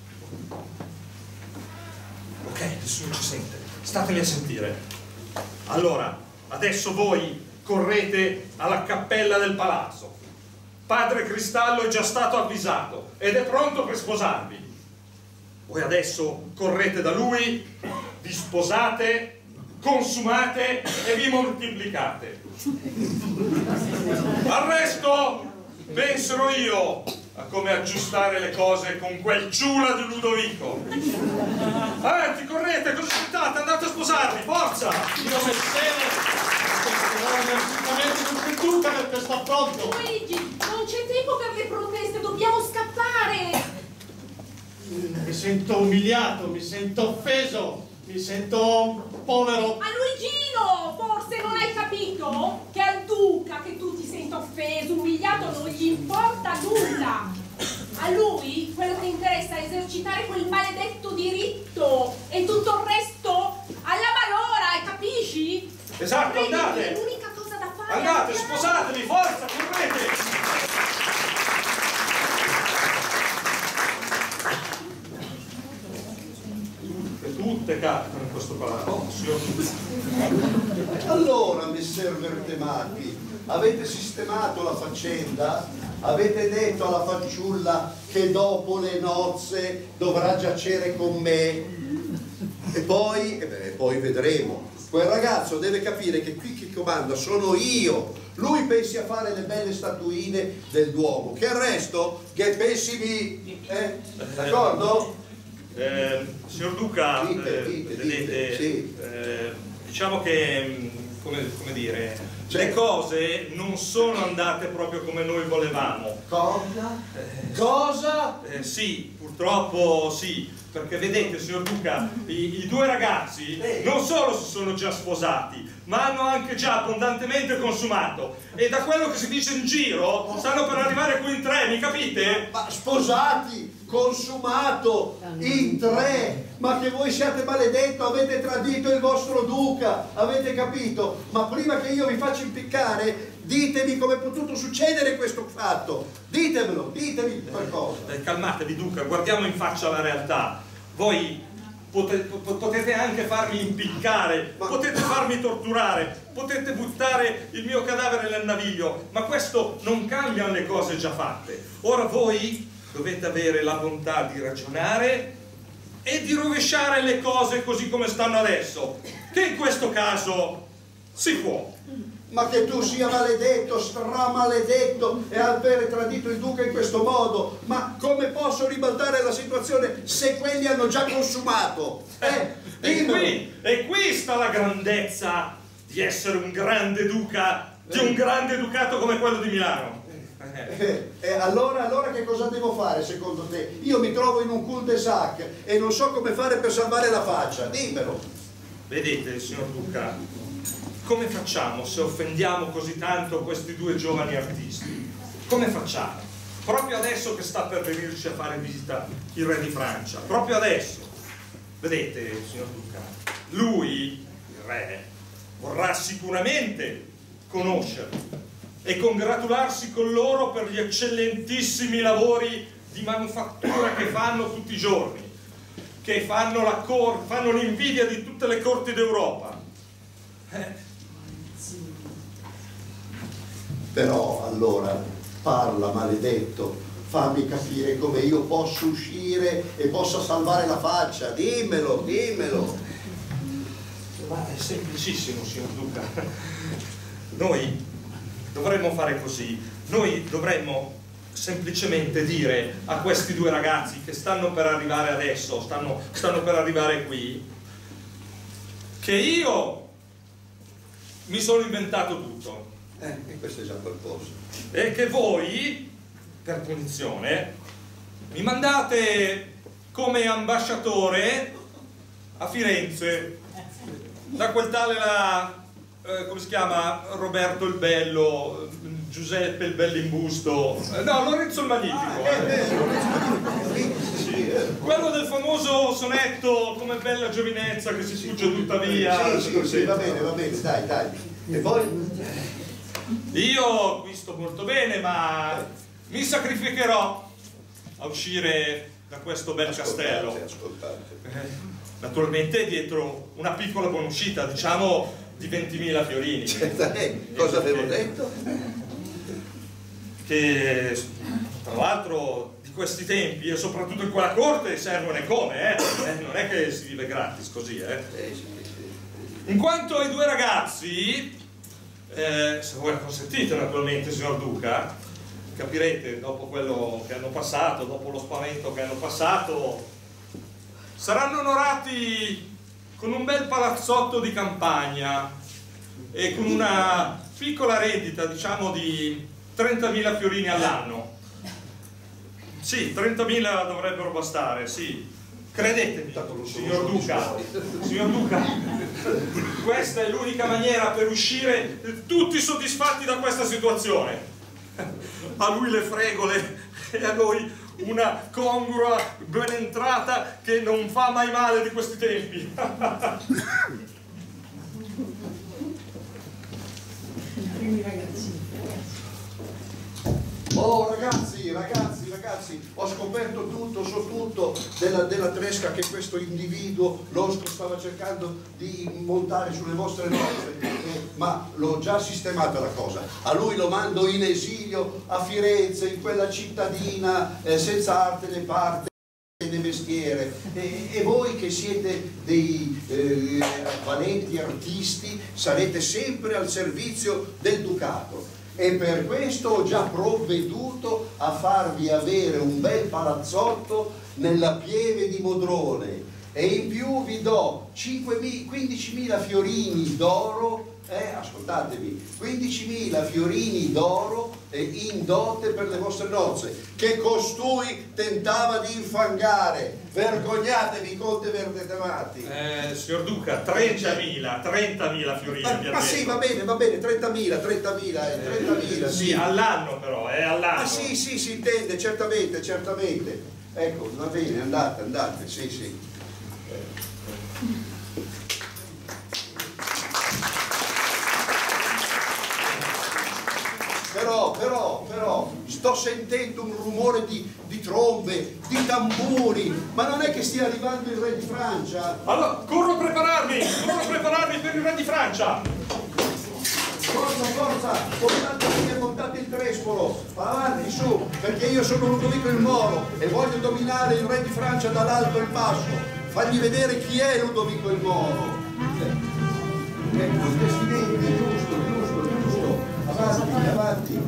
Ok, nessuno ci sente, statemi a sentire. Allora, adesso voi correte alla cappella del palazzo. Padre Cristallo è già stato avvisato ed è pronto per sposarvi. Voi adesso correte da lui, vi sposate, consumate e vi moltiplicate. Al resto penserò io a come aggiustare le cose con quel ciula di Ludovico. Avanti, correte, cosa aspettate? Andate a sposarvi, forza! Io messere, assolutamente non c'è duca perché sta pronto. Luigi, non c'è tempo per le proteste, dobbiamo scappare! Mi sento umiliato, mi sento offeso, mi sento povero. A Luigino, forse non hai capito? Che al duca che tu ti senta offeso, umiliato, non gli importa nulla. A lui quello che interessa è esercitare quel maledetto diritto e tutto il resto alla malora, capisci? Esatto, andate! È l'unica cosa da fare. Andate, sposatevi, forza, correte! Tutte capitano in questo palazzo. Oh, signor Allora, messer Vertemati, avete sistemato la faccenda? Avete detto alla fanciulla che dopo le nozze dovrà giacere con me? E poi, poi vedremo. Quel ragazzo deve capire che qui chi comanda sono io. Lui pensi a fare le belle statuine del Duomo, che il resto che pensi mi... d'accordo? Signor Duca, dite, sì. Diciamo che, come dire, le cose non sono andate proprio come noi volevamo. Cosa? Cosa? Sì, purtroppo sì, perché vedete, signor Duca, i due ragazzi non solo si sono già sposati, ma hanno anche già abbondantemente consumato, e da quello che si dice in giro stanno per arrivare qui in 3, mi capite? Ma sposati, consumato, in 3, ma che voi siate maledetto, avete tradito il vostro duca, avete capito? Ma prima che io vi faccia impiccare, ditemi come è potuto succedere questo fatto, ditemelo, ditemi qualcosa. Calmatevi Duca, guardiamo in faccia la realtà. Voi potete anche farmi impiccare, potete farmi torturare, potete buttare il mio cadavere nel naviglio, ma questo non cambia le cose già fatte. Ora voi dovete avere la bontà di ragionare e di rovesciare le cose così come stanno adesso, che in questo caso si può. Ma che tu sia maledetto, stramaledetto, e aver tradito il duca in questo modo, ma come posso ribaltare la situazione se quelli hanno già consumato? E qui sta la grandezza di essere un grande duca, di un grande ducato come quello di Milano. Allora che cosa devo fare secondo te? Io mi trovo in un cul-de-sac e non so come fare per salvare la faccia, dimmelo. Vedete, signor Duca, come facciamo se offendiamo così tanto questi due giovani artisti? Come facciamo? Proprio adesso che sta per venirci a fare visita il re di Francia, proprio adesso. Vedete, signor Duca, lui, il re, vorrà sicuramente conoscerli e congratularsi con loro per gli eccellentissimi lavori di manufattura che fanno tutti i giorni, che fanno l'invidia di tutte le corti d'Europa. Però allora parla, maledetto, fammi capire come io posso uscire e possa salvare la faccia, dimmelo, dimmelo. Ma è semplicissimo, signor Duca. Noi dovremmo fare così, noi dovremmo semplicemente dire a questi due ragazzi che stanno per arrivare adesso, stanno per arrivare qui, che io mi sono inventato tutto. E questo è già qualcosa. E che voi, per punizione, mi mandate come ambasciatore a Firenze da quel tale là, come si chiama? Roberto il Bello, Giuseppe il Bellimbusto, no, Lorenzo il Magnifico. Quello del famoso sonetto Come bella giovinezza che si sfugge tuttavia. Sì, va bene, dai. E poi? Io qui sto molto bene, ma mi sacrificherò a uscire da questo bel castello. Naturalmente dietro una piccola buonuscita, diciamo di 20.000 fiorini. Cosa avevo detto? Che tra l'altro di questi tempi e soprattutto in quella corte servono e come, non è che si vive gratis così, In quanto ai due ragazzi, se voi la consentite naturalmente, signor Duca, capirete dopo quello che hanno passato, dopo lo spavento che hanno passato, saranno onorati con un bel palazzotto di campagna e con una piccola rendita, diciamo di 30.000 fiorini all'anno. Sì, 30.000 dovrebbero bastare, sì. Credetemi, signor Duca, questa è l'unica maniera per uscire tutti soddisfatti da questa situazione. A lui le fregole e a noi una congrua ben entrata che non fa mai male di questi tempi. Oh ragazzi, ho scoperto tutto, so tutto della tresca che questo individuo losco stava cercando di montare sulle vostre nozze, ma l'ho già sistemata la cosa. A lui lo mando in esilio a Firenze, in quella cittadina senza arte né parte né mestiere, e voi che siete dei valenti artisti sarete sempre al servizio del ducato, e per questo ho già provveduto a farvi avere un bel palazzotto nella pieve di Modrone, e in più vi do 15.000 fiorini d'oro, ascoltatevi, 15.000 fiorini d'oro in dote per le vostre nozze, che costui tentava di infangare. Vergognatevi, conte Verdetemati. Signor Duca, 30.000 fiorini. Ma sì, va bene, 30.000, sì, all'anno però, all'anno. Ah sì, si intende, certamente. Ecco, va bene, andate, sì. Però sto sentendo un rumore di trombe, di tamburi, ma non è che stia arrivando il re di Francia? Allora, corro a prepararmi per il re di Francia. Forza, montate il trespolo, avanti, su, perché io sono Ludovico il Moro e voglio dominare il re di Francia dall'alto in basso, fargli vedere chi è Ludovico il Moro. Ecco, il presidente, giusto, avanti.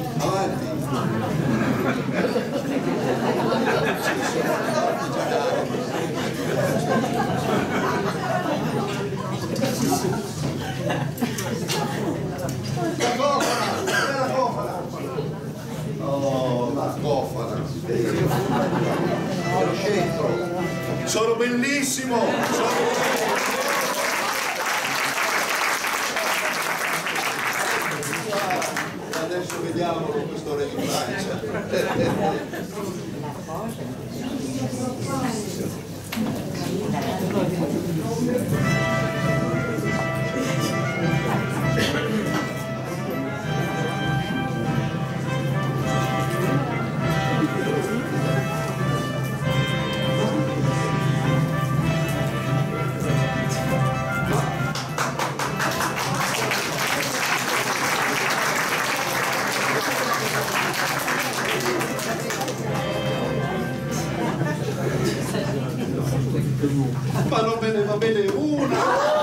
La cofana. Oh, la cofana. Al centro. Sono bellissimo. Adesso vediamo questo re di Francia. Ma non me ne va bene una!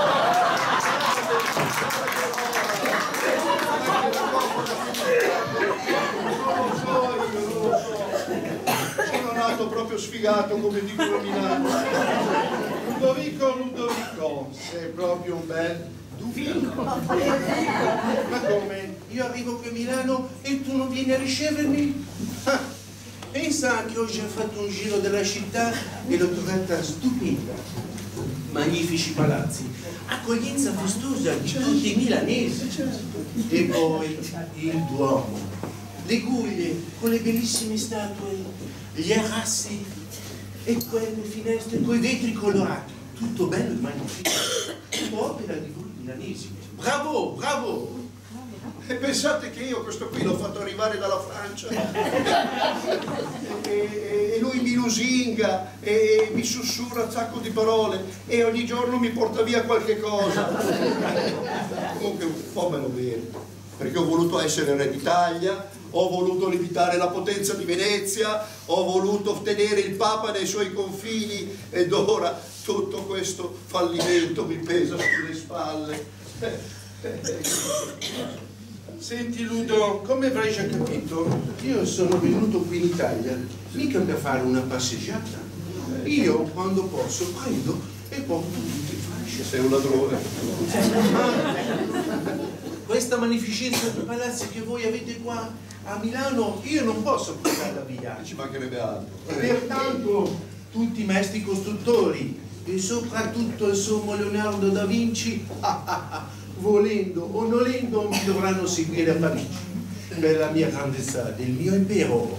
Sono nato proprio sfigato, come dicono a Milano. Ludovico, sei proprio un bel Duvico. Ma come? Io arrivo qui a Milano e tu non vieni a ricevermi? Pensa che ho già fatto un giro della città e l'ho trovata stupenda. Magnifici palazzi, accoglienza festosa di tutti i milanesi. E poi il Duomo, le guglie con le bellissime statue, gli arassi e quelle finestre con i vetri colorati. Tutto bello e magnifico. Opera di voi milanesi. Bravo! E pensate che io questo qui l'ho fatto arrivare dalla Francia e lui mi lusinga e mi sussurra un sacco di parole e ogni giorno mi porta via qualche cosa. Comunque un po' me lo merito, perché ho voluto essere re d'Italia, ho voluto limitare la potenza di Venezia, ho voluto tenere il Papa nei suoi confini ed ora tutto questo fallimento mi pesa sulle spalle. Senti Ludo, come avrai già capito, io sono venuto qui in Italia mica per fare una passeggiata. Io quando posso prendo e porto tutti in fascia. Sei un ladrone. Questa magnificenza di palazzi che voi avete qua a Milano io non posso portarla via. Ci mancherebbe altro. Pertanto tutti i maestri costruttori e soprattutto il sommo Leonardo da Vinci volendo o nolendo mi dovranno seguire a Parigi per la mia grandezza del mio impero.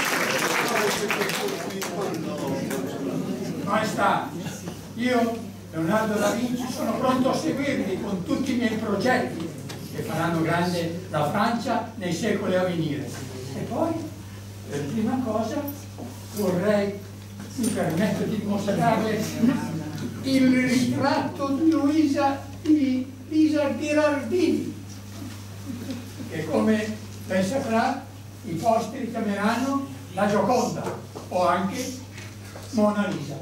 Maestà, io Leonardo da Vinci, sono pronto a seguirvi con tutti i miei progetti che faranno grande la Francia nei secoli a venire. E poi, per prima cosa, vorrei, mi permetto di mostrarle il ritratto di Lisa Gherardini, che come lei saprà i posteri chiameranno la Gioconda o anche Mona Lisa.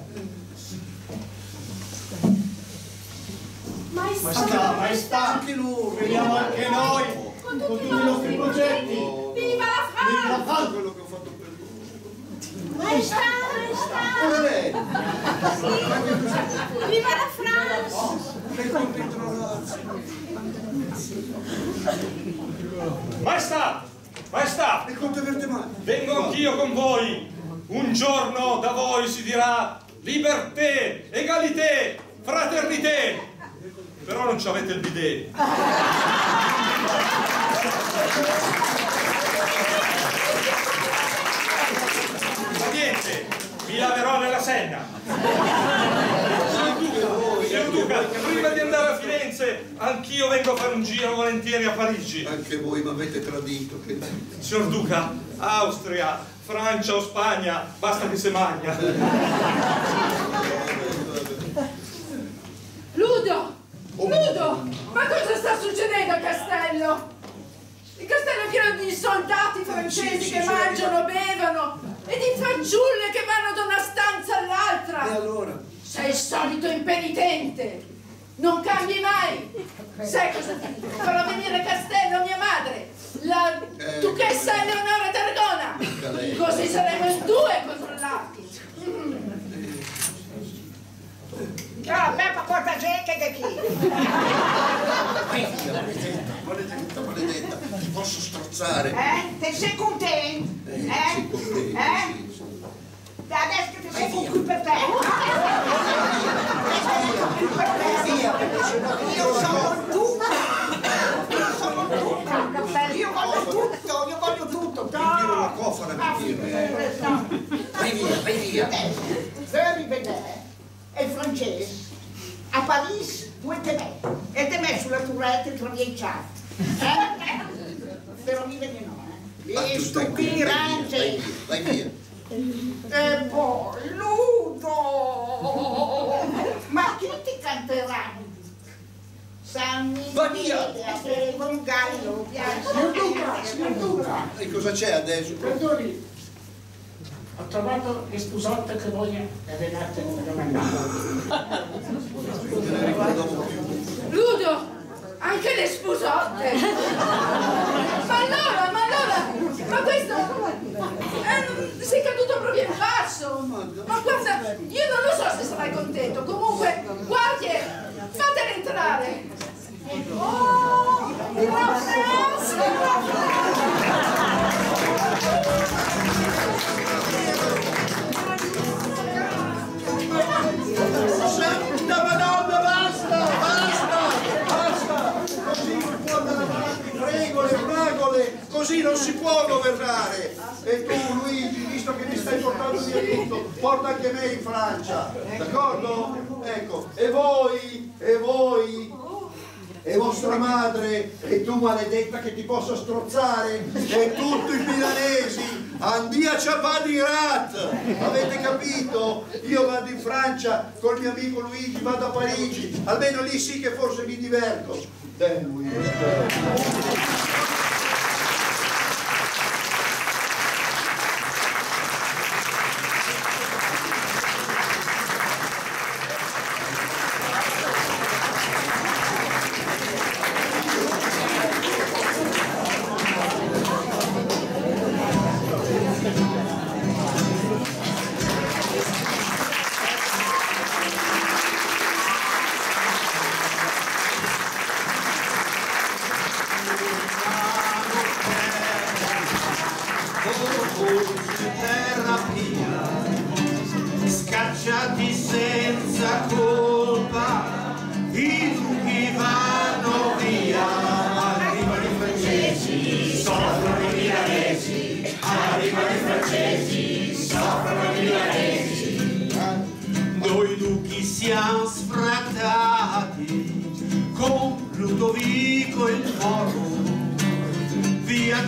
Maestà, anche lui, vediamo anche noi con con tutti tutti i nostri progetti. Viva la Viva la Francia! Quello che ho fatto per lui. Maestà! Come lei? Viva la France! Che contento ragazzi. Maestà! Maestà! E conte averte mai? Vengo anch'io con voi. Un giorno da voi si dirà liberté, egalité, fraternité. Però non ci avete il bidet. Ma niente, mi laverò nella Senna. Signor Duca, prima di andare a Firenze, anch'io vengo a fare un giro volentieri a Parigi. Anche voi mi avete tradito. Signor Duca, Austria, Francia o Spagna, basta che se magna. Ludo! Ludo! Ma cosa sta succedendo al castello? Il castello è pieno di soldati francesi che mangiano, bevono e di fanciulle che vanno da una stanza all'altra. E allora? Sei il solito impenitente. Non cambi mai. Sai cosa ti dico? Farò venire al castello mia madre, la duchessa Eleonora d'Aragona. Così saremo in due controllati. Ah, Peppa porta gente che chi? Maledetta, maledetta, ti posso strozzare. Te sei contento? Sei contento, sì. Adesso che ti sei con qui per te. Io sono tutta. Io sono tutta. Io voglio tutto. Tiro la cofana per dire. Vai via. Per rivedere. È il francese. A Parigi, due temè. E temè sulla tourette tra miei chat. Però mi vedi no, Tu stai qui, vai via. E poi, Ludo! Ma chi ti canterà? San Michele, con gallo, Signor Duca! E cosa c'è adesso? Perdoni, ho trovato le spusotte che voi avevate domandato. Ludo! Anche le spusotte! Ma allora, ma questo sei caduto proprio in basso! Ma guarda, io non lo so se sarai contento, comunque, guardie, fatele entrare! Oh, la Santa Madonna, basta! Così non può andare avanti, fragole, così non si può governare. E tu, Luigi, visto che mi stai portando via tutto, porta anche me in Francia, d'accordo? Ecco, e voi, e vostra madre, e tu maledetta che ti posso strozzare, e tutti i milanesi, andia Ciapadirat, avete capito? Io vado in Francia col mio amico Luigi, vado a Parigi, almeno lì sì che forse mi diverto. Luigi, terra mia, scacciati senza colpa, i funghi vanno via, arrivano i francesi, soffrono i milanesi, arrivano i francesi, soffrono i milanesi, noi duchi siamo sfrattati.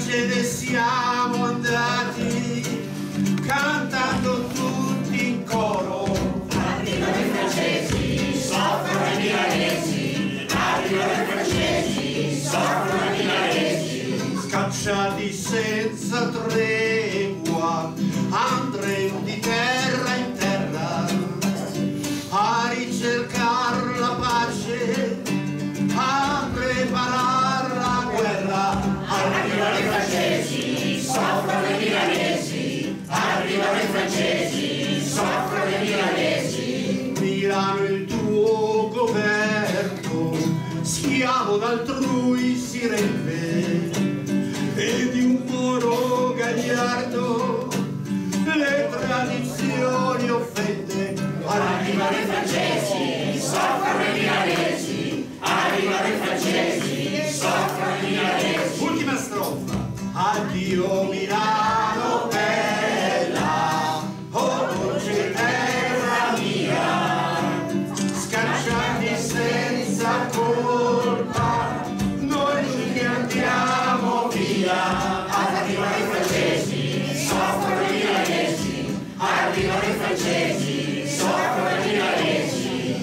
ce ne siamo andati cantando tutti in coro. Arrivano i francesi, soffrono i milanesi, arrivano i francesi, soffrono i milanesi. Scacciati senza tregua, andremo di terra in terra a ricercar la pace, a preparar la guerra. Arrivano i francesi, soffrono i milanesi, arrivano i francesi, soffrono i milanesi. Milano il tuo governo, schiavo d'altrui si rende, e di un moro gagliardo le tradizioni offende. Arrivano i francesi, soffrono i milanesi, arrivano i francesi, soffrono i milanesi. Ultima strofa. Addio Milano bella, oh dolce terra mia, scacciati senza colpa, noi che andiamo via. Arrivano i francesi, soffrono i milanesi, arrivano i francesi, soffrono i milanesi.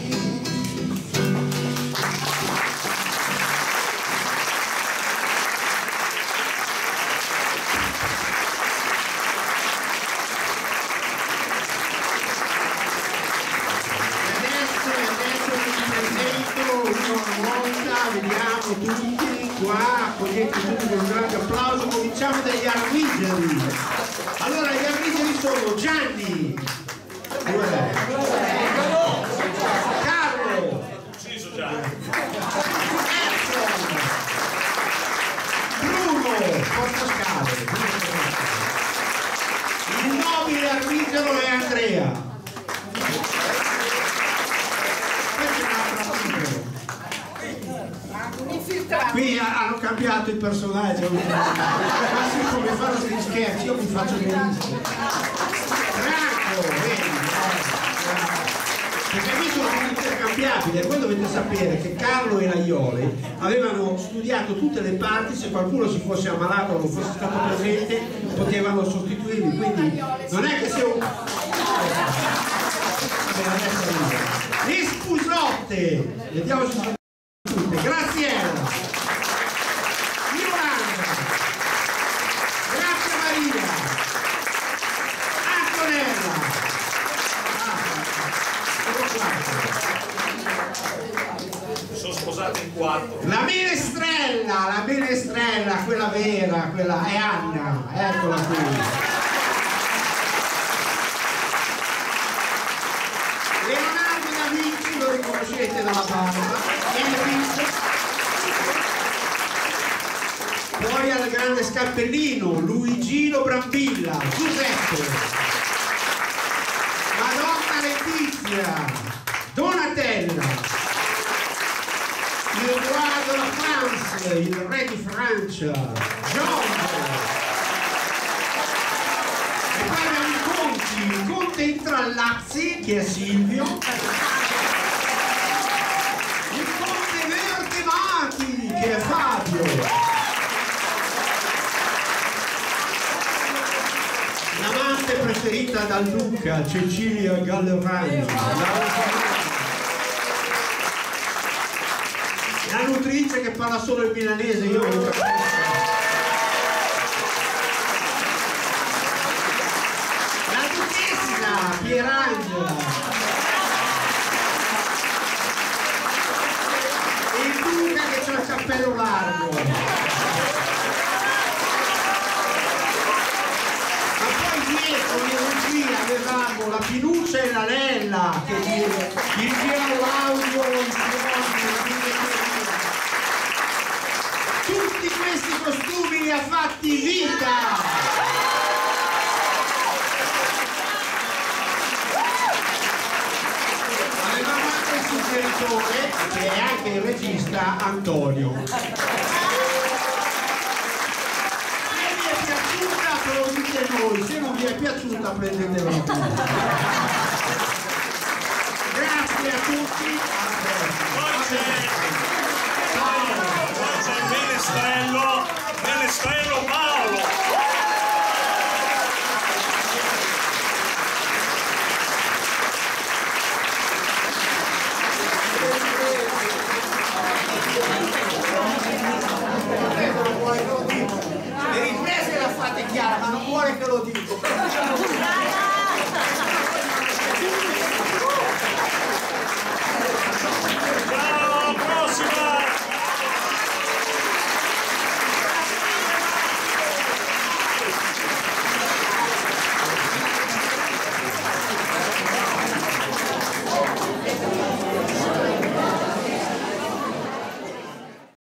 Vediamo tutti qua, accogliete tutti con un grande applauso. Cominciamo dagli arbigeri. Allora gli arbigeri sono Gianni, Carlo, Ucciso già. Bruno, Portascale, il nobile arbigero è Andrea. Qui hanno cambiato il personaggio, quasi come fanno degli scherzi, io mi faccio benissimo. Franco, vedi, perché qui sono tutti intercambiabili, e voi dovete sapere che Carlo e l'Aioli avevano studiato tutte le parti, se qualcuno si fosse ammalato o non fosse stato presente potevano sostituirli, quindi non è che se un... Le spusotte, vediamo se sono tutte, Graziella, Yolanda, grazie Maria, Antonella, Sono sposati in 4. la menestrella, quella vera, quella è Anna, eccola qui. Leonardo da Vinci, lo riconoscete dalla barba, poi al grande scappellino Luigino Brambilla, Giuseppe, Madonna Letizia, Donatella, il roi de la France, il re di Francia, Giorgio, e poi abbiamo i conti, il conte Intrallazzi che è Silvio, il conte Vertemati che è Fabio, l'amante preferita da Luca, Cecilia Gallerani, la nutrice che parla solo il milanese, io non capisco. La duchessa Pierangela, il duca che c'ha il cappello largo. Ma poi dietro in regia avevamo la Pinuccia e la Lella che gli inviano l'audio, tutti questi costumi li ha fatti Vita. Avevamo anche il suggeritore che è anche il regista Antonio. Se vi è piaciuta lo dite voi, se non vi è piaciuta prendetela pure. Grazie a tutti. Menestrello Paolo. Le riprese le ha fatte chiare, ma non vuole che lo dico.